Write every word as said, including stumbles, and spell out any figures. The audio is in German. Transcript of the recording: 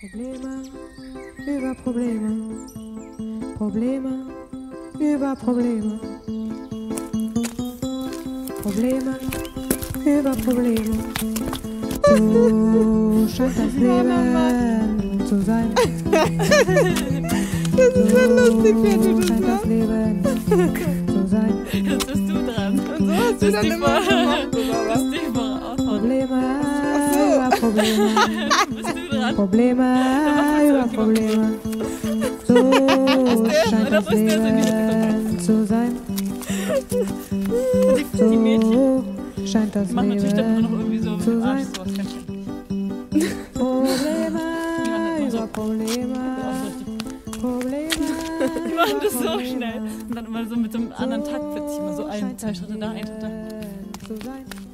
Probleme über Probleme, Probleme über Probleme, Probleme über Probleme. So scheint das Leben zu sein. Das ist so lustig, wenn du das scheint das machst. Leben zu sein. Jetzt bist du dran. Und so hast du dann immer gemacht, oder was? Bist du mal aufhören. Probleme Ach so. über Probleme, Bist du dran? Probleme über Probleme. So scheint Oder das ist der so nicht Leben zu sein. Die, die Mädchen, So scheint das die machen natürlich dann immer noch Leben irgendwie so zu mit dem Arsch sein. sowas. Kennt ihr? Probleme Ja, über so. Probleme, Probleme. Die machen das so Probleme. schnell. Und dann immer so mit so einem anderen Takt plötzlich immer so ein, zwei Schritte da, ein Schritt da. Zu sein.